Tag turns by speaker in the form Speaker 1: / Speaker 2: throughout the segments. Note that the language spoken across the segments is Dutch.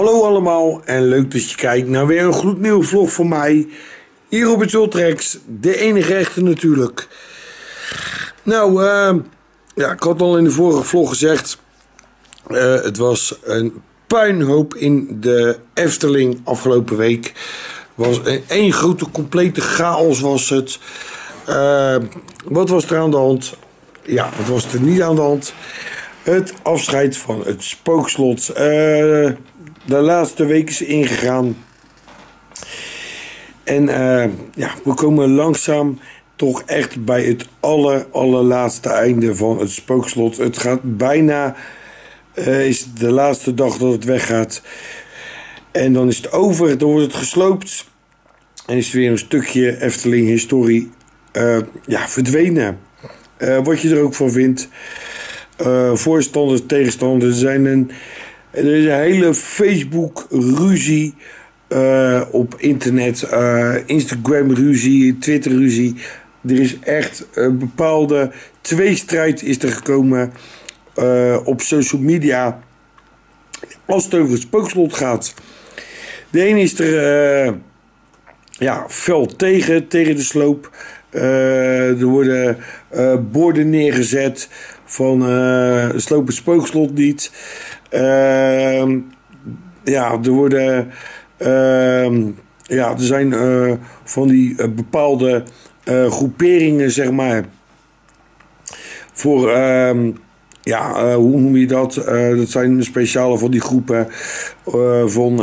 Speaker 1: Hallo allemaal en leuk dat je kijkt naar weer een gloednieuwe vlog van mij. Hier op het Ultrex, de enige echte natuurlijk. Nou, ik had al in de vorige vlog gezegd, het was een puinhoop in de Efteling afgelopen week. Het was één grote complete chaos was het. Wat was er aan de hand? Ja, wat was er niet aan de hand? Het afscheid van het Spookslot. De laatste week is ingegaan. En we komen langzaam toch echt bij het allerlaatste einde van het Spookslot. Het gaat bijna, is de laatste dag dat het weggaat. En dan is het over, dan wordt het gesloopt. En is er weer een stukje Efteling historie verdwenen. Wat je er ook van vindt. Voorstanders, tegenstanders. Er is een hele Facebook-ruzie op internet. Instagram-ruzie, Twitter-ruzie. Er is echt een bepaalde tweestrijd is er gekomen op social media. Als het over het Spookslot gaat. De een is er fel tegen de sloop. Er worden borden neergezet van sloop het Spookslot niet. Er worden er zijn van die bepaalde groeperingen, zeg maar, voor hoe noem je dat? Dat zijn speciale van die groepen van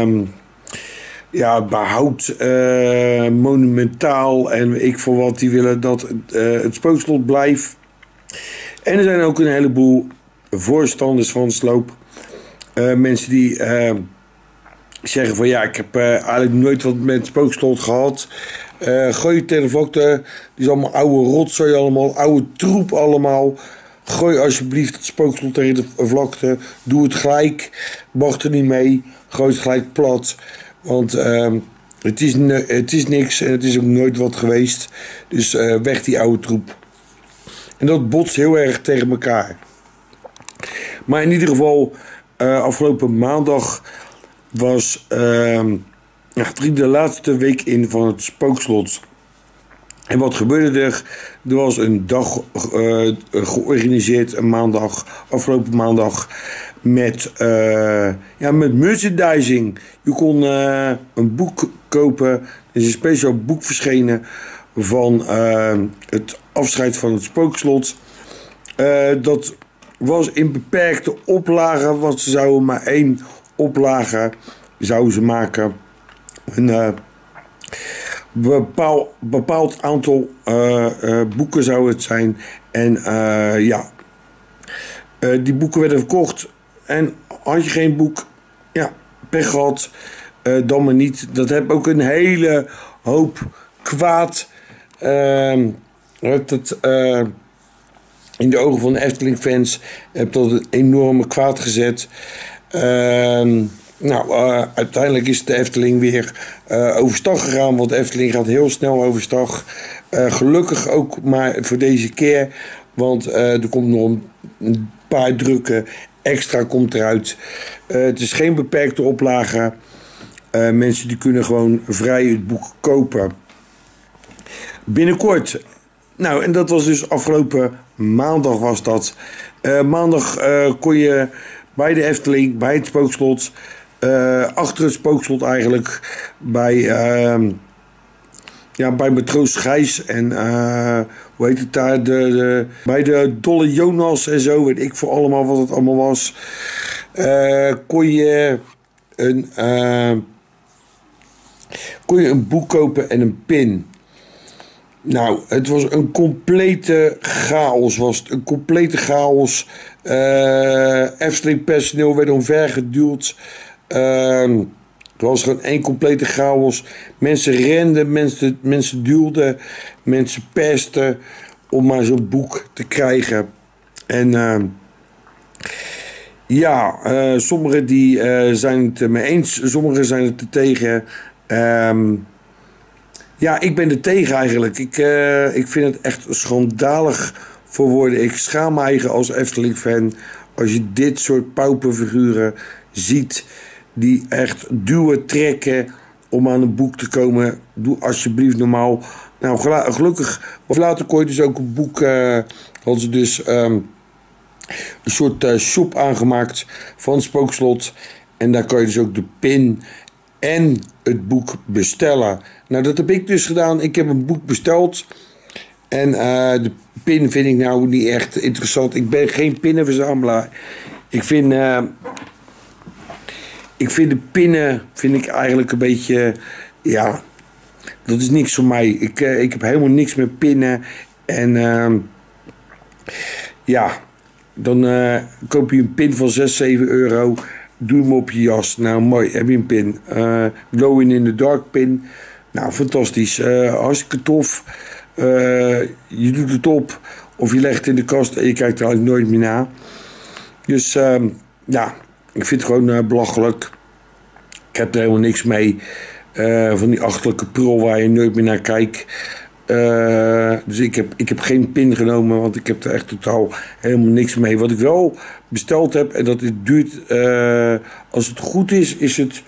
Speaker 1: behoud monumentaal en ik voor wat, die willen dat het Spookslot blijft. En er zijn ook een heleboel voorstanders van de sloop. Mensen die zeggen van ik heb eigenlijk nooit wat met het Spookslot gehad. Gooi je tegen de vlakte. Die is allemaal oude rotzooi allemaal, oude troep allemaal. Gooi alsjeblieft het Spookslot tegen de vlakte. Doe het gelijk. Mag er niet mee. Gooi het gelijk plat. Want het is niks en het is ook nooit wat geweest. Dus weg die oude troep. En dat botst heel erg tegen elkaar. Maar in ieder geval, afgelopen maandag was de laatste week in van het Spookslot. En wat gebeurde er? Er was een dag georganiseerd, een maandag, afgelopen maandag, met merchandising. Je kon een boek kopen. Er is een speciaal boek verschenen van het afscheid van het Spookslot. Dat was in beperkte oplagen, want ze zouden maar 1 oplage zouden ze maken. Een bepaald aantal boeken zou het zijn. En die boeken werden verkocht. En had je geen boek, pech gehad, dan maar niet. Dat heeft ook een hele hoop kwaad in de ogen van de Efteling-fans heeft dat een enorme kwaad gezet. Uiteindelijk is de Efteling weer overstag gegaan, want de Efteling gaat heel snel overstag. Gelukkig ook maar voor deze keer, want er komt nog een paar drukken extra komt eruit. Het is geen beperkte oplage. Mensen die kunnen gewoon vrij het boek kopen. Binnenkort. Nou, en dat was dus afgelopen maandag was dat. Maandag kon je bij de Efteling, bij het Spookslot, achter het Spookslot eigenlijk, bij Matroos Gijs en hoe heet het daar, bij de Dolle Jonas en zo, weet ik voor allemaal wat het allemaal was, kon je een boek kopen en een pin. Nou, het was een complete chaos. Efteling personeel werd omvergeduwd. Het was gewoon één complete chaos. Mensen renden, mensen duwden, mensen pesten om maar zo'n boek te krijgen. En sommigen die zijn het ermee eens, sommigen zijn het er tegen. Ik ben er tegen eigenlijk. Ik vind het echt schandalig voor woorden. Ik schaam me eigen als Efteling-fan als je dit soort pauperfiguren ziet die echt duwen, trekken om aan een boek te komen. Doe alsjeblieft normaal. Nou, gelukkig, of later kon je dus ook een boek, hadden ze dus een soort shop aangemaakt van het Spookslot. En daar kan je dus ook de pin en het boek bestellen. Nou, dat heb ik dus gedaan. Ik heb een boek besteld. En de pin vind ik nou niet echt interessant. Ik ben geen pinnenverzamelaar. Ik vind de pinnen vind ik eigenlijk een beetje... Ja, dat is niks voor mij. Ik heb helemaal niks met pinnen. En ja, dan koop je een pin van 6, 7 euro. Doe hem op je jas. Nou, mooi, heb je een pin. Glow in the dark pin. Nou, fantastisch. Hartstikke tof. Je doet het op. Of je legt het in de kast en je kijkt er eigenlijk nooit meer naar. Dus ja, ik vind het gewoon belachelijk. Ik heb er helemaal niks mee. Van die achterlijke prul waar je nooit meer naar kijkt. Dus ik heb geen pin genomen, want ik heb er echt totaal helemaal niks mee. Wat ik wel besteld heb, en dat het duurt, als het goed is, is het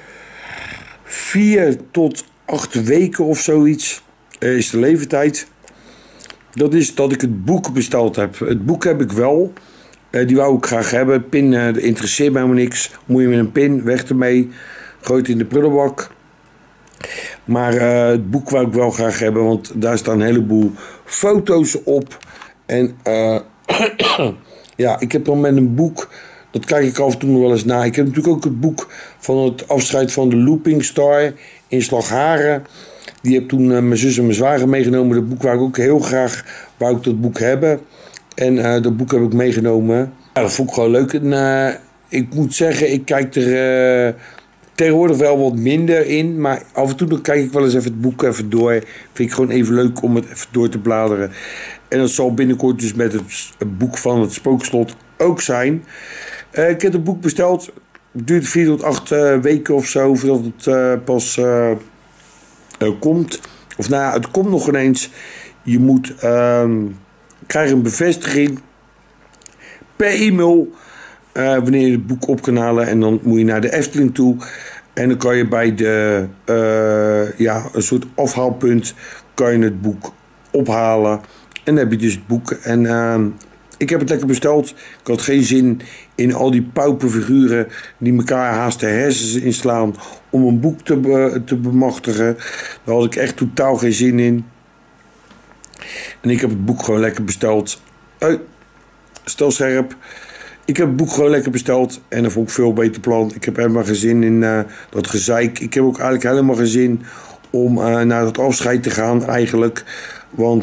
Speaker 1: 4 tot 8 weken of zoiets, is de leeftijd. Dat is dat ik het boek besteld heb. Het boek heb ik wel. Die wou ik graag hebben. Pin interesseert mij helemaal niks. Moet je met een pin, weg ermee. Gooi het in de prullenbak. Maar het boek wou ik wel graag hebben, want daar staan een heleboel foto's op. En ja, ik heb dan met een boek, dat kijk ik af en toe nog wel eens na. Ik heb natuurlijk ook het boek van het afscheid van de Looping Star in Slagharen. Die heb toen mijn zus en mijn zwager meegenomen. Dat boek wou ik ook heel graag, wou ik dat boek hebben. En dat boek heb ik meegenomen. Ja, dat vond ik gewoon leuk. En ik moet zeggen, ik kijk er tegenwoordig wel wat minder in. Maar af en toe dan kijk ik wel eens even het boek even door. Vind ik gewoon even leuk om het even door te bladeren. En dat zal binnenkort dus met het boek van het Spookslot ook zijn. Ik heb het boek besteld. Het duurt 4 tot 8 weken of zo voordat het pas komt. Of nou ja, het komt nog ineens. Je moet krijgen een bevestiging per e-mail wanneer je het boek op kan halen. En dan moet je naar de Efteling toe. En dan kan je bij de een soort afhaalpunt kan je het boek ophalen. En dan heb je dus het boek. En ik heb het lekker besteld. Ik had geen zin in al die pauperfiguren die elkaar haast de hersens inslaan om een boek te bemachtigen. Daar had ik echt totaal geen zin in. En ik heb het boek gewoon lekker besteld. Stel scherp. Ik heb het boek gewoon lekker besteld. En dat vond ik veel beter plan. Ik heb helemaal geen zin in dat gezeik. Ik heb ook eigenlijk helemaal geen zin om naar het afscheid te gaan eigenlijk. Want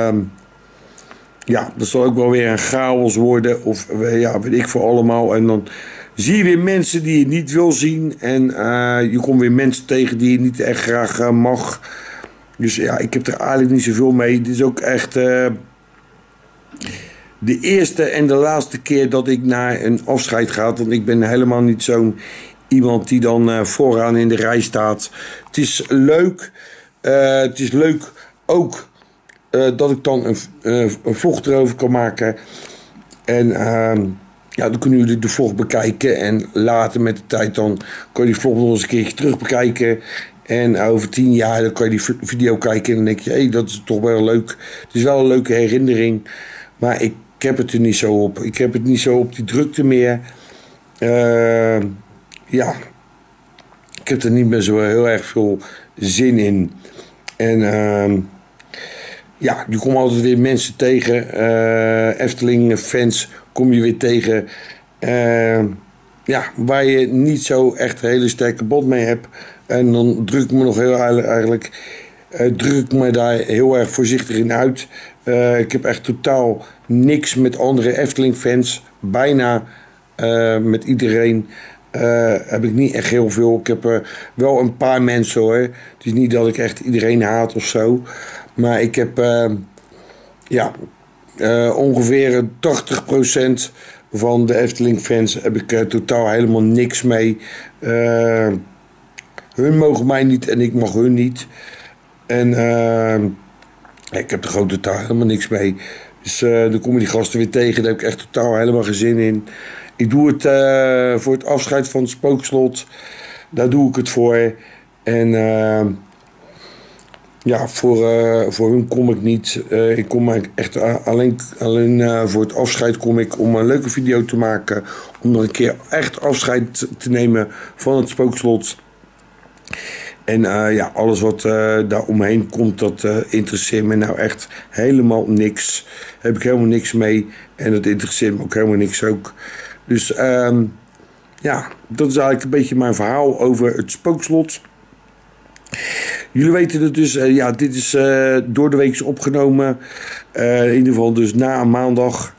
Speaker 1: ja, dat zal ook wel weer een chaos worden. Of ja, weet ik voor allemaal. En dan zie je weer mensen die je niet wil zien. En je komt weer mensen tegen die je niet echt graag mag. Dus ja, ik heb er eigenlijk niet zoveel mee. Dit is ook echt de eerste en de laatste keer dat ik naar een afscheid ga. Want ik ben helemaal niet zo'n iemand die dan vooraan in de rij staat. Het is leuk. Het is leuk ook dat ik dan een vlog erover kan maken. En ja, dan kunnen jullie de vlog bekijken. En later met de tijd dan kan je die vlog nog eens een keertje terug bekijken. En over 10 jaar dan kan je die video kijken. En dan denk je, hé, dat is toch wel leuk. Het is wel een leuke herinnering. Maar ik heb het er niet zo op. Ik heb het niet zo op die drukte meer. Ja, ik heb er niet meer zo heel erg veel zin in. En ja, je komt altijd weer mensen tegen. Efteling fans kom je weer tegen. Ja, waar je niet zo echt een hele sterke band mee hebt. En dan druk ik me nog heel eigenlijk druk ik me daar heel erg voorzichtig in uit. Ik heb echt totaal niks met andere Efteling fans. Bijna met iedereen heb ik niet echt heel veel. Ik heb wel een paar mensen hoor. Het is niet dat ik echt iedereen haat of zo. Maar ik heb ja, ongeveer 80% van de Efteling fans heb ik totaal helemaal niks mee. Hun mogen mij niet en ik mag hun niet. En ik heb er gewoon totaal helemaal niks mee. Dus dan komen die gasten weer tegen. Daar heb ik echt totaal helemaal geen zin in. Ik doe het voor het afscheid van het Spookslot. Daar doe ik het voor. En ja, voor hun kom ik niet. Ik kom echt alleen voor het afscheid kom ik om een leuke video te maken. Om nog een keer echt afscheid te nemen van het Spookslot. En ja, alles wat daar omheen komt, dat interesseert me nou echt helemaal niks. Daar heb ik helemaal niks mee. En dat interesseert me ook helemaal niks ook. Dus ja, dat is eigenlijk een beetje mijn verhaal over het Spookslot. Jullie weten het dus, ja, dit is door de week opgenomen. In ieder geval dus na een maandag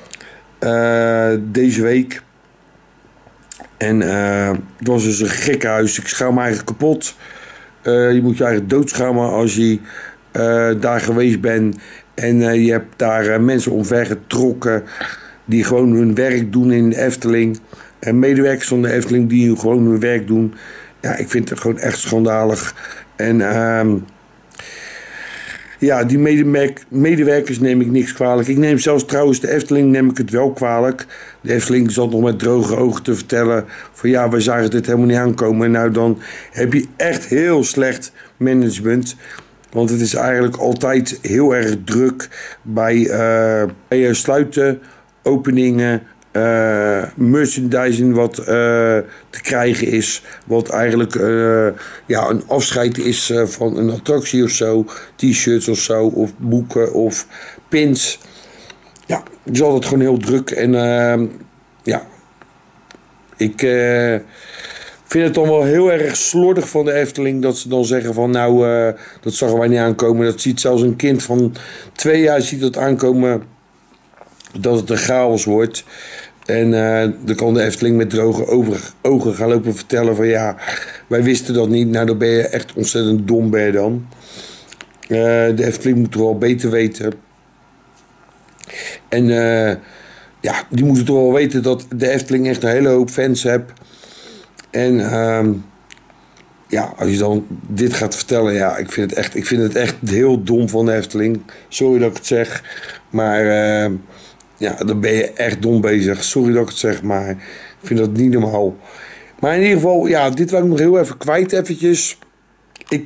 Speaker 1: deze week. En het was dus een gekkenhuis. Ik schaam me eigenlijk kapot. Je moet je eigenlijk doodschamen als je daar geweest bent. En je hebt daar mensen omvergetrokken die gewoon hun werk doen in de Efteling. En medewerkers van de Efteling die gewoon hun werk doen. Ja, ik vind het gewoon echt schandalig. En ja, die medewerkers neem ik niks kwalijk. Ik neem zelfs trouwens de Efteling neem ik het wel kwalijk. De Efteling zat nog met droge ogen te vertellen van ja, wij zagen dit helemaal niet aankomen. En nou dan heb je echt heel slecht management. Want het is eigenlijk altijd heel erg druk bij sluiten, openingen, merchandising wat te krijgen is. Wat eigenlijk ja, een afscheid is van een attractie of zo. T-shirts of zo, of boeken of pins. Ja, het is altijd gewoon heel druk. En ja, ik vind het dan wel heel erg slordig van de Efteling dat ze dan zeggen van nou, dat zagen wij niet aankomen. Dat ziet zelfs een kind van 2 jaar ziet dat aankomen dat het een chaos wordt. En dan kan de Efteling met droge ogen gaan lopen vertellen van ja, wij wisten dat niet. Nou, dan ben je echt ontzettend dom ben je dan. De Efteling moet toch wel beter weten. En ja, die moeten toch wel weten dat de Efteling echt een hele hoop fans heeft. En ja, als je dan dit gaat vertellen, ja, ik vind het echt heel dom van de Efteling. Sorry dat ik het zeg, maar ja, dan ben je echt dom bezig. Sorry dat ik het zeg, maar ik vind dat niet normaal. Maar in ieder geval, ja, dit wil ik nog heel even kwijt eventjes. Ik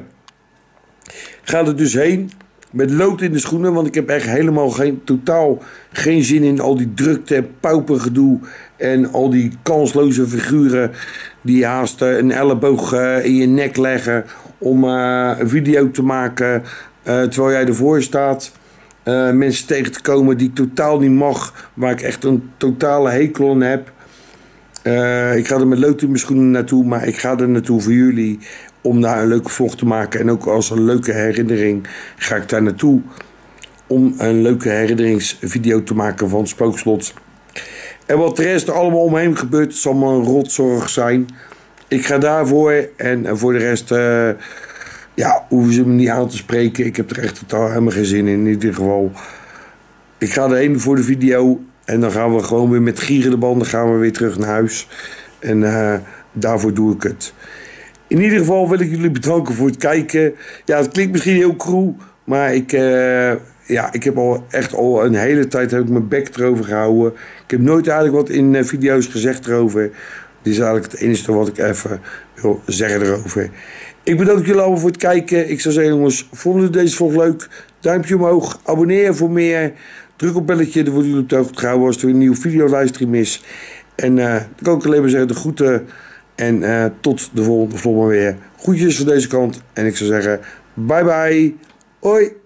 Speaker 1: ga er dus heen met lood in de schoenen, want ik heb echt helemaal totaal geen zin in al die drukte en paupergedoe en al die kansloze figuren die haast een elleboog in je nek leggen om een video te maken terwijl jij ervoor staat. Mensen tegen te komen die ik totaal niet mag, waar ik echt een totale hekel aan heb. Ik ga er met lood in mijn schoenen naartoe, maar ik ga er naartoe voor jullie om daar een leuke vlog te maken. En ook als een leuke herinnering ga ik daar naartoe om een leuke herinneringsvideo te maken van het Spookslot. En wat de rest allemaal omheen gebeurt, zal me een rotzorg zijn. Ik ga daarvoor en voor de rest ja, hoeven ze me niet aan te spreken. Ik heb er echt totaal helemaal geen zin in ieder geval. Ik ga erheen voor de video en dan gaan we gewoon weer met gierende banden gaan we weer terug naar huis. En daarvoor doe ik het. In ieder geval wil ik jullie bedanken voor het kijken. Ja, het klinkt misschien heel cru, maar ja, ik heb al een hele tijd heb ik mijn bek erover gehouden. Ik heb nooit eigenlijk wat in video's gezegd erover. Dit is eigenlijk het enige wat ik even wil zeggen erover. Ik bedank jullie allemaal voor het kijken. Ik zou zeggen jongens, vonden jullie deze vlog leuk? Duimpje omhoog, abonneer voor meer. Druk op belletje, dan worden jullie op de hoogte gehouden als er een nieuwe video-livestream is. En dan kan ik alleen maar zeggen de groeten. En tot de volgende vlog maar weer. Groetjes van deze kant. En ik zou zeggen, bye bye. Hoi.